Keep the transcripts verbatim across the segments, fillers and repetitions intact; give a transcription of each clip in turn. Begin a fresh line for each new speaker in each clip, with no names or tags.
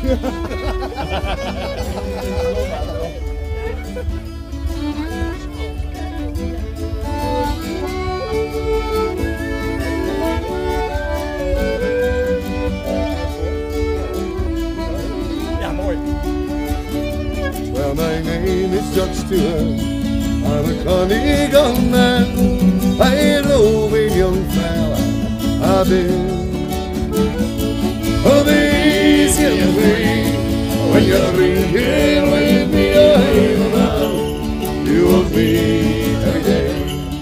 Well, my name is Jack Stewart. I'm a Connegan man. I ain't a roving young fella. I've been oh, easy and free. When you're drinking with me, I'm around. You want me every day.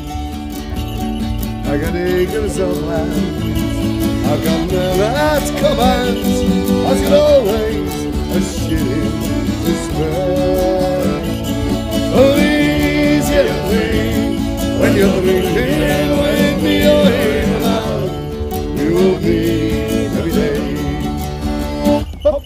I got acres of land. I've got men at command. I've got always a shilling to spare. Oh, easy and free. When you're drinking with me, I'm around. You want me every day. Hop.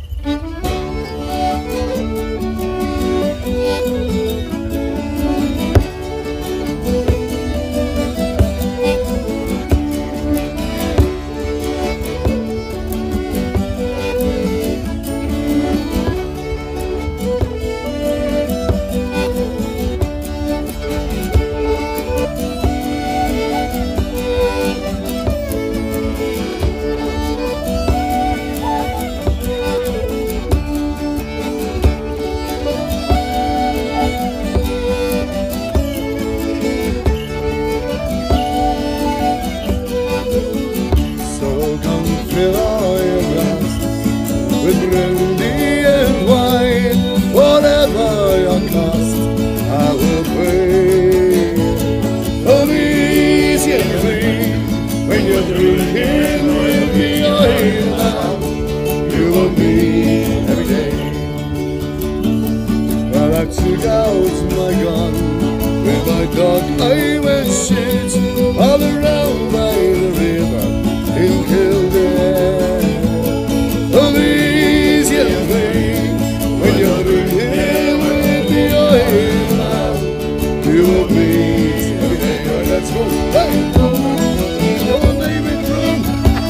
Fill all your glasses with brandy and wine. Whatever your cost, I will pay. Oh, easy and free. When you're drinking with me, I'm down. You want me every day. Well, I took out my gun. With my dog I went shit all around by the river in Kildare. Oh, easy and free. When you're drinking with me, I'm down. You want me every day. Let's go. Hey! Come on, David, run!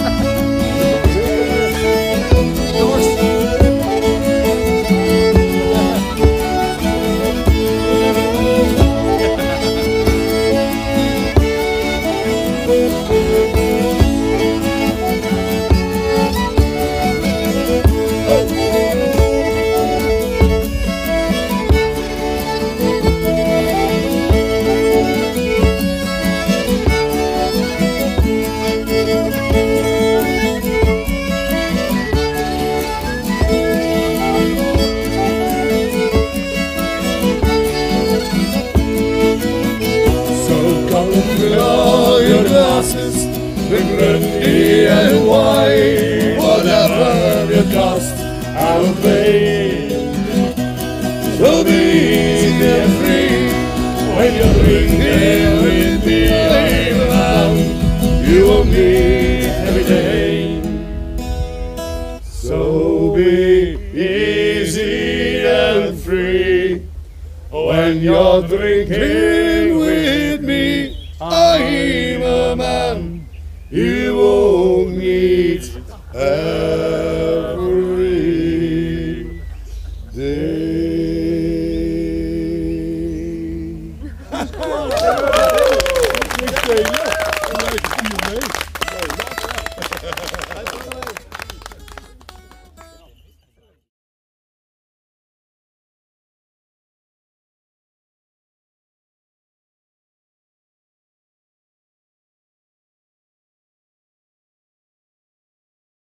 Fill all your glasses with brandy and wine. Whatever your cost, I will pay. So be easy and free. When you're drinking with me, I'm around. You want me every day. So be easy and free. When you're drinking with me, I'm a man you won't meet every day. Nice to see you, mate.